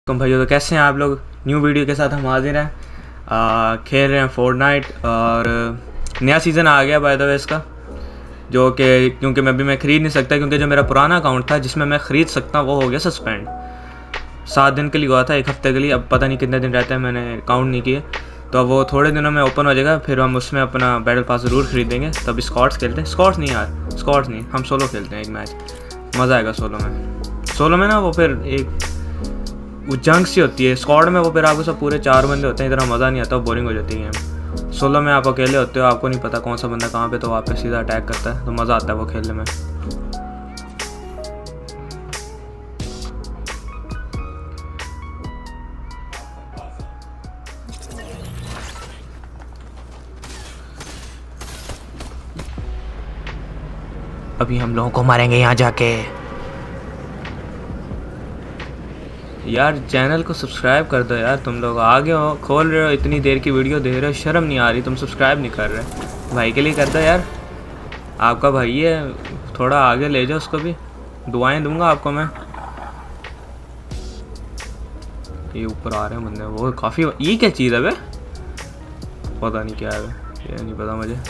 तुम भाइयों तो कैसे हैं आप लोग। न्यू वीडियो के साथ हम हाजिर हैं। खेल रहे हैं फोर्टनाइट और नया सीज़न आ गया बाय द वे इसका, जो कि क्योंकि मैं ख़रीद नहीं सकता, क्योंकि जो मेरा पुराना अकाउंट था जिसमें मैं ख़रीद सकता वो हो गया सस्पेंड। 7 दिन के लिए हुआ था, 1 हफ्ते के लिए। अब पता नहीं कितने दिन रहते हैं, मैंने काउंट नहीं किए। तो अब वो थोड़े दिनों में ओपन हो जाएगा, फिर हम उसमें अपना बैटल पास ज़रूर ख़रीदेंगे। तब स्क्वाड्स खेलते हैं। स्क्वाड्स नहीं यार, स्क्वाड्स नहीं, हम सोलो खेलते हैं एक मैच। मज़ा आएगा सोलो में ना। वो फिर एक वो जंग सी होती है। स्क्वाड में वो फिर आपको सब पूरे 4 बंदे होते हैं, इतना मज़ा नहीं आता, बोरिंग हो जाती है गेम। सोलो में आप अकेले होते हो, आपको नहीं पता कौन सा बंदा कहाँ पे, तो आप पे सीधा अटैक करता है, तो मज़ा आता है वो खेलने में। अभी हम लोगों को मारेंगे यहाँ जाके। यार चैनल को सब्सक्राइब कर दो यार, तुम लोग आगे हो, खोल रहे हो, इतनी देर की वीडियो दे रहे हो, शर्म नहीं आ रही? तुम सब्सक्राइब नहीं कर रहे। भाई के लिए कर दो यार, आपका भाई है, थोड़ा आगे ले जाओ उसको भी। दुआएं दूंगा आपको मैं। ये ऊपर आ रहे हैं बंदे, वो काफ़ी। ये क्या चीज़ है बे? पता नहीं क्या है बे, ये नहीं पता मुझे।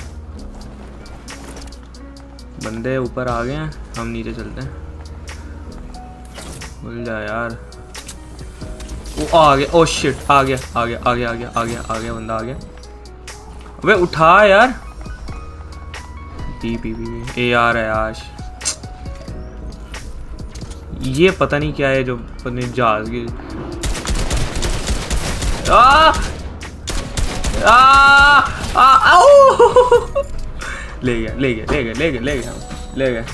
बंदे ऊपर आ गए हैं, हम नीचे चलते हैं। भूल जा यार। वो आ गया। ओ शिट, आ गया बंदा आ गया। अबे उठा यार। ए यार आयाश, ये पता नहीं क्या है जो पता जहाज की। ले गया।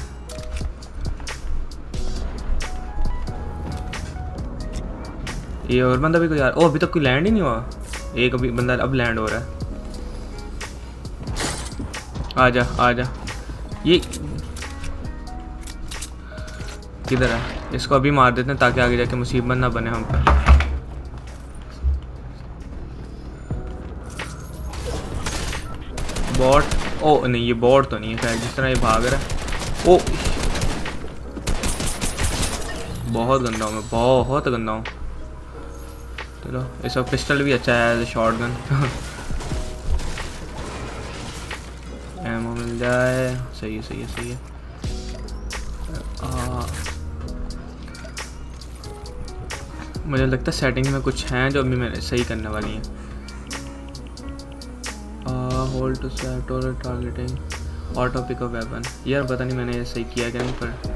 ये और बंदा भी कोई यार। ओ अभी तक कोई लैंड ही नहीं हुआ। एक अभी बंदा अब लैंड हो रहा है। आजा। ये किधर है? इसको अभी मार देते हैं ताकि आगे जाके मुसीबत ना बने हम पर। बॉट? ओ नहीं, ये बॉट तो नहीं है शायद, जिस तरह ये भाग रहा है। ओ बहुत गंदा हूँ मैं, बहुत गंदा हूँ। चलो इसका पिस्टल भी अच्छा है, शॉटगन। एमो मिल जाए। सही है। मुझे लगता है सेटिंग में कुछ हैं जो अभी मैंने सही करने वाली हैं। होल्ड टू सेट और टारगेटिंग, ऑटो पिकअप वेपन। यार पता नहीं मैंने ये सही किया क्या नहीं, पर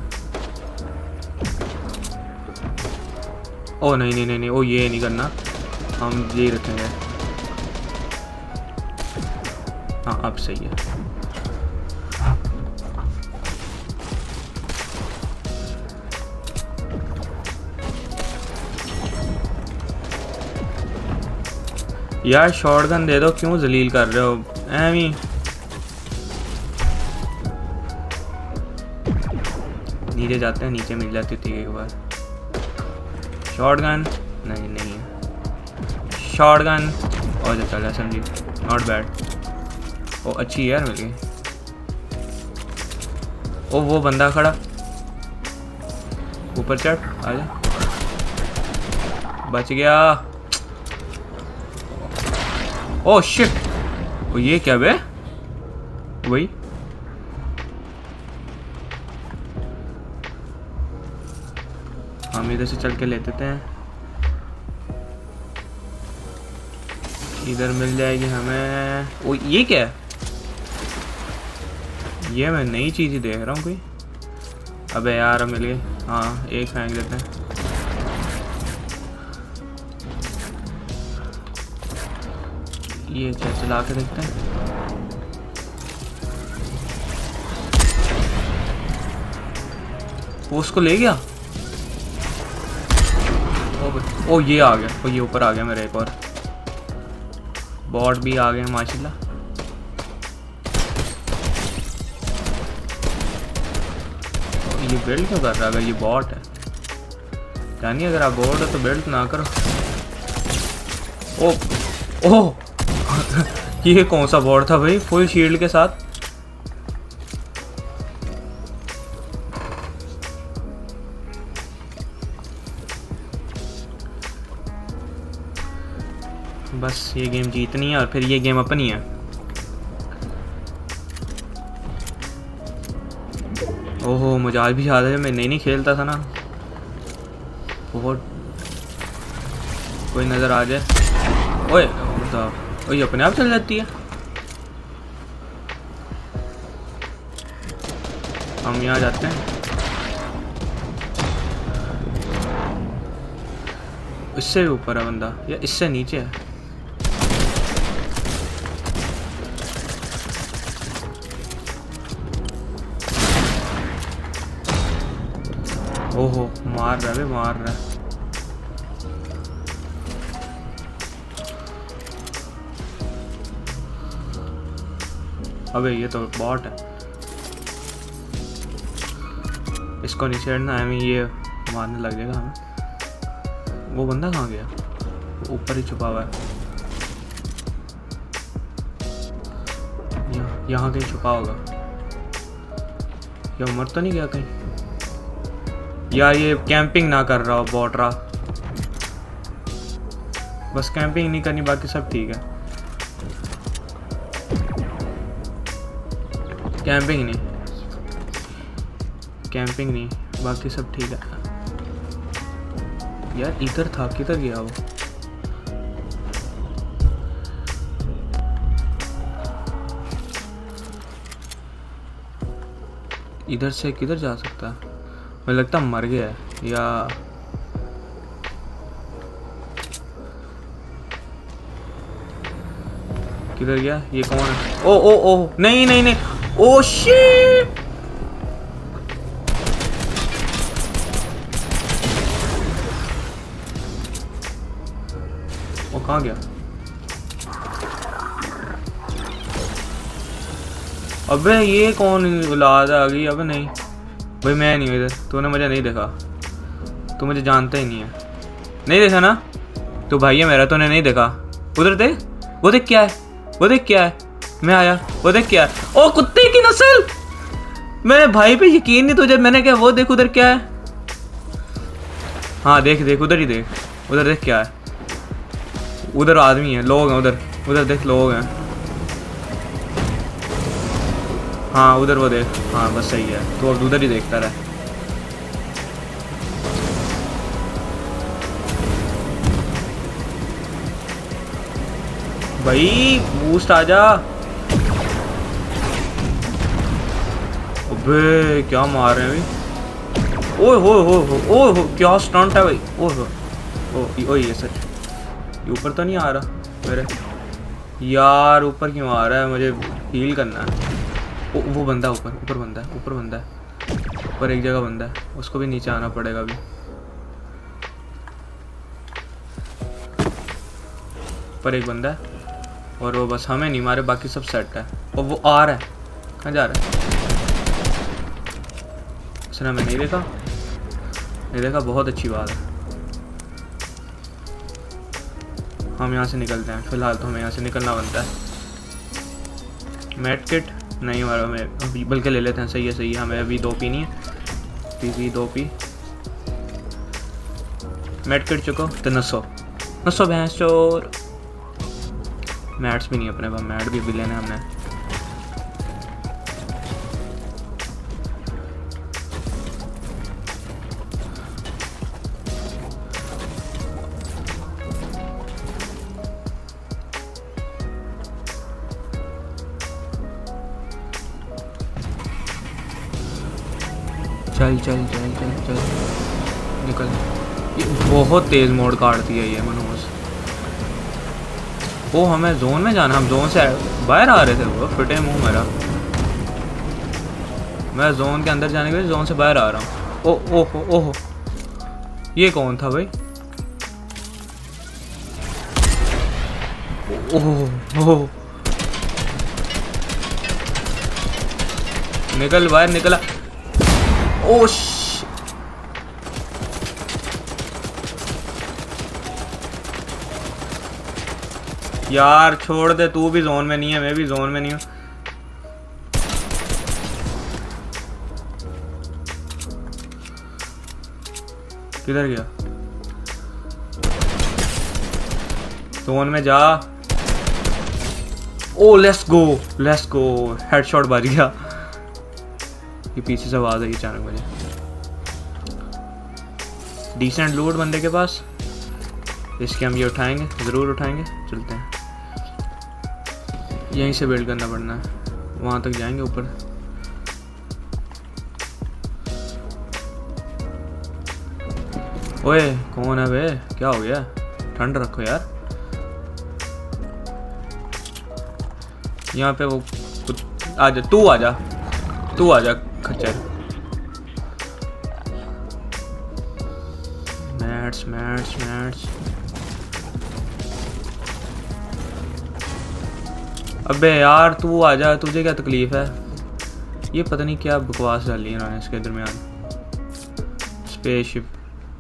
ओ नहीं, ओ ये नहीं करना, हम ये रखेंगे। हाँ अब सही है। यार शॉटगन दे दो, क्यों जलील कर रहे हो एमी? नीचे जाते हैं, नीचे मिल जाती थी एक बार। शॉटगन नहीं है शॉटगन। और जो चल समझी, नॉट बैड। ओ अच्छी यार मिल गई। ओ वो बंदा खड़ा, ऊपर चढ़, आजा। बच गया। ओ शिट, ओ ये क्या बे? वही हम इधर से चल के लेते हैं। इधर मिल जाएगी हमें। ओ ये क्या है? ये मैं नई चीज़ ही देख रहा हूँ कोई। अबे यार मिल गई। हाँ एक फेंक देते हैं। ये क्या, चला के देखते हैं। वो उसको ले गया। ओ ये आ गया, ओ ये ऊपर आ गया मेरा एक और। बॉट भी आ गए माशाल्लाह। ये बिल्ड क्यों कर रहा है? अगर ये बॉट है, यानी अगर आप बॉट हो तो बिल्ड ना करो। ओ ये कौन सा बॉट था भाई, फुल शील्ड के साथ? बस ये गेम जीतनी है और फिर ये गेम अपनी है। ओहो मुझे आज भी याद है मैं नहीं खेलता था ना। बहुत कोई नज़र आ जाए। ओए मतलब ओए अपने आप चल जाती है। हम यहाँ जाते हैं। इससे भी ऊपर है बंदा या इससे नीचे है? ओहो मार रहा है, मार रहा है। अबे ये तो बॉट है, इसको नहीं छेड़ना है, हमें ये मारने लग जाएगा हमें। वो बंदा कहाँ गया? ऊपर ही छुपा हुआ है, यहाँ कहीं छुपा होगा। या मर तो नहीं गया कहीं? यार ये कैंपिंग ना कर रहा हो बॉट रहा। बस कैंपिंग नहीं करनी, बाकी सब ठीक है। कैंपिंग नहीं, बाकी सब ठीक है। यार इधर था, किधर गया वो? इधर से किधर जा सकता है? मुझे लगता मर गया है या किधर गया? ये कौन है? ओ ओ ओ नहीं नहीं नहीं, ओ शिट! वो कहाँ गया? अबे ये कौन औलाद आ गई? अबे नहीं भाई, मैं नहीं हूँ इधर। तूने मुझे नहीं देखा, तू मुझे जानता ही नहीं है। नहीं देखा ना तू भाई है मेरा, तूने नहीं देखा। उधर देख, वो देख क्या है, वो देख क्या है। मैं आया, वो देख क्या है। ओ कुत्ते की नस्ल! मेरे भाई पे यकीन नहीं तुझे। मैंने क्या, वो देख उधर क्या है। हाँ देख देख, उधर ही देख, उधर देख क्या है। उधर आदमी है, लोग हैं उधर, उधर देख लोग हैं। हाँ उधर वो देख। हाँ बस सही है, तो अब उधर ही देखता रहे। भाई बूस्ट आजा। अबे क्या मार रहे हैं भाई? ओए हो क्या स्टंट है भाई। ओ ये सच, ये ऊपर तो नहीं आ रहा मेरे। यार ऊपर क्यों आ रहा है? मुझे हील करना है। वो बंदा ऊपर बंदा है, ऊपर एक जगह बंदा है, उसको भी नीचे आना पड़ेगा अभी। ऊपर एक बंदा है और वो बस हमें नहीं मारे, बाकी सब सेट है। और वो आ रहा है, कहाँ जा रहा है? उसने हमें नहीं देखा, बहुत अच्छी बात है। हम यहाँ से निकलते हैं, फिलहाल तो हमें यहाँ से निकलना बनता है। मेड किट नहीं हमारा, हमें अभी बल्कि ले लेते हैं। सही है, हमें अभी 2 पीनी है। P 2 P. मेड किट चुको तो नसो भैंस चोर। मैट्स भी नहीं अपने पास, मैट भी लेने हमने। चल निकल। ये बहुत तेज मोड़ काटती है ये मनोज। वो हमें जोन में जाना, हम जोन से बाहर आ रहे थे। वो फिटे मुंह मेरा, मैं जोन के अंदर जाने के लिए जोन से बाहर आ रहा हूँ। ओहो ये कौन था भाई? ओह निकल बाहर, निकला। ओश यार छोड़ दे, तू भी जोन में नहीं है, मैं भी जोन में नहीं हूँ। किधर गया? जोन में जा। ओ लेट्स गो, हेडशॉट बज गया। ये पीछे से आवाज आई अचानक मुझे। डिसेंट लूट बंदे के पास, इसके हम ये उठाएंगे, ज़रूर उठाएंगे। चलते हैं, यहीं से बिल्ड करना पड़ना है, वहाँ तक जाएंगे ऊपर। ओए कौन है बे, क्या हो गया? ठंड रखो यार। यहाँ पे वो आजा, तू आजा खच्चर। मैट्स। अबे यार तू आजा, तुझे क्या तकलीफ है? ये पता नहीं क्या बकवास डाली इन्होंने इसके दरमियान। स्पेसशिप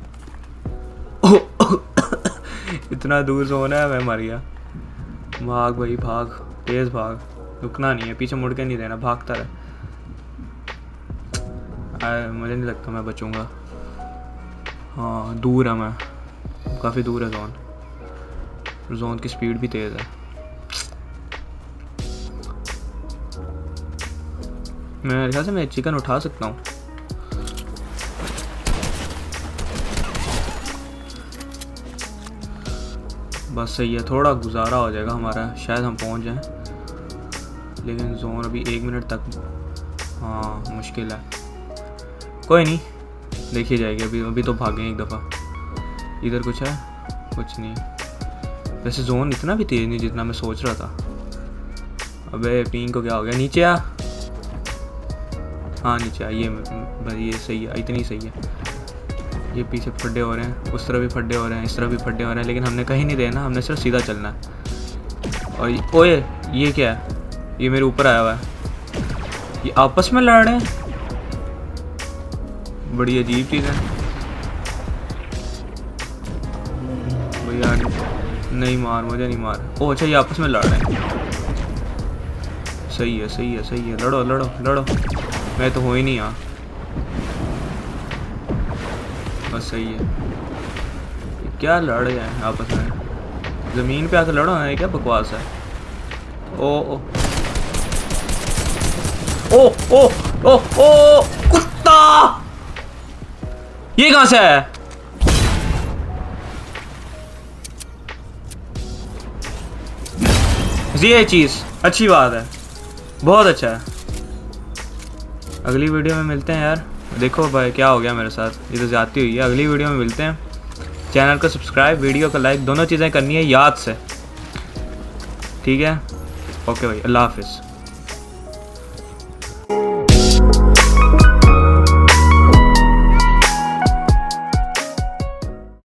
इतना दूर जोन है, मैं मर गया। भाग भाई भाग, तेज भाग, रुकना नहीं है, पीछे मुड़ के नहीं देना, भागता रहे। मुझे नहीं लगता मैं बचूंगा। हाँ दूर है, मैं काफ़ी दूर है जोन की स्पीड भी तेज़ है। मेरे ख्याल से मैं चिकन उठा सकता हूँ। बस सही है, थोड़ा गुजारा हो जाएगा हमारा, शायद हम पहुँच जाएं। लेकिन जोन अभी 1 मिनट तक, हाँ मुश्किल है। कोई नहीं, देखी जाएगी। अभी तो भागें एक दफ़ा। इधर कुछ है? कुछ नहीं। वैसे जोन इतना भी तेज़ नहीं जितना मैं सोच रहा था। अबे पिंग को क्या हो गया? नीचे आ। हाँ नीचे आ, ये सही है, इतनी सही है। ये पीछे फड्डे हो रहे हैं, उस तरह भी फड्डे हो रहे हैं, इस तरह भी फड्डे हो रहे हैं, लेकिन हमने कहीं नहीं देना, हमने सिर्फ सीधा चलना है। और ओए ये क्या है? ये मेरे ऊपर आया हुआ है। ये आपस में लड़ रहे हैं, बड़ी अजीब चीज़ है। भैया नहीं मार, मुझे नहीं मार। ओह अच्छा, ये आपस में लड़ रहे हैं। सही है, लड़ो। मैं तो हो ही नहीं यहाँ। बस सही है। क्या लड़ रहे हैं आपस में? ज़मीन पे आकर लड़ो ना, क्या बकवास है? ओ कुत्ता, ये कहां से है? ये चीज अच्छी बात है, बहुत अच्छा है। अगली वीडियो में मिलते हैं यार। देखो भाई क्या हो गया मेरे साथ, ये तो ज्यादती हुई है। अगली वीडियो में मिलते हैं। चैनल को सब्सक्राइब, वीडियो को लाइक, दोनों चीज़ें करनी है याद से, ठीक है? ओके भाई, अल्लाह हाफिज़।